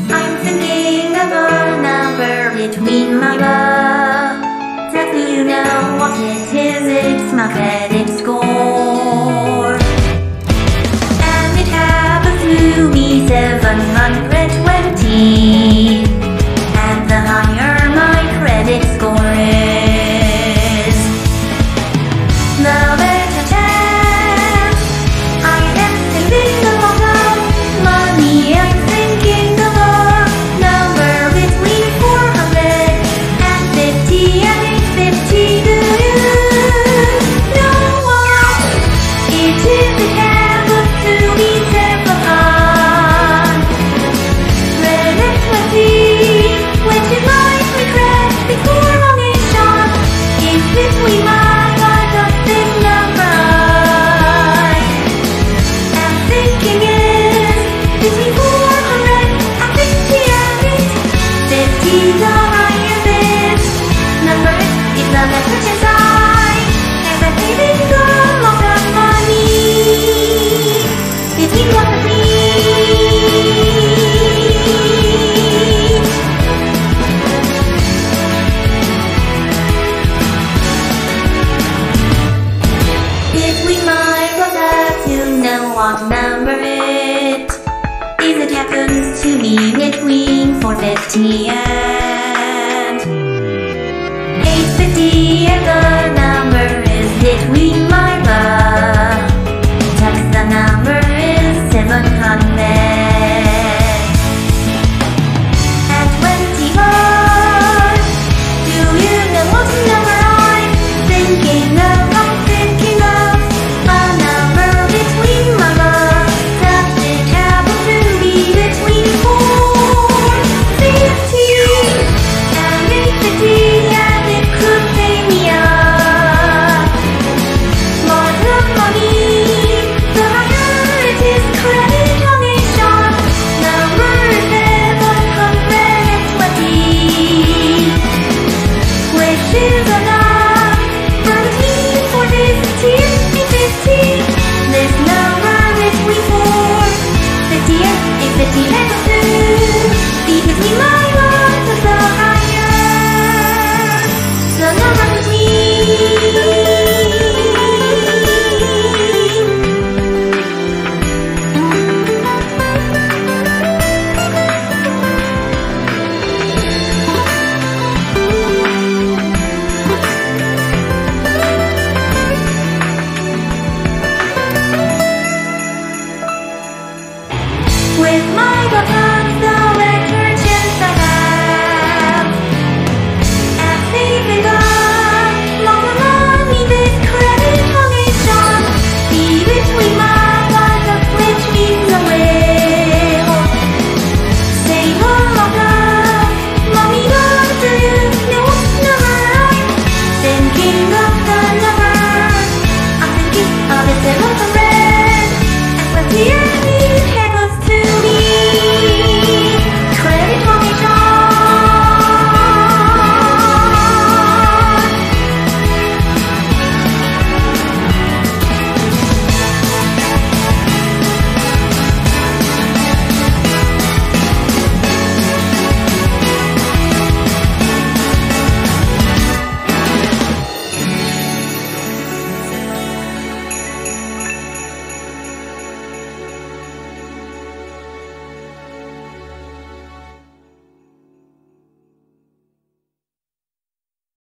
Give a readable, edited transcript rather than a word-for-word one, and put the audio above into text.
I'm thinking of a number between my butt. Do you know what it is? It's my credit score. And it happens to be 720. And the higher my credit score is, the better chance I am saving a lot of money. I'm thinking of a number between 450 and 850. Do you know what it is? It happens to be 720, which is my regret before foundation. Is between my between 450 and 850, the higher this number is, the better chance I am saving a lot of money. Between 150. Between my products, you know what number it is. It happens to be between 450 and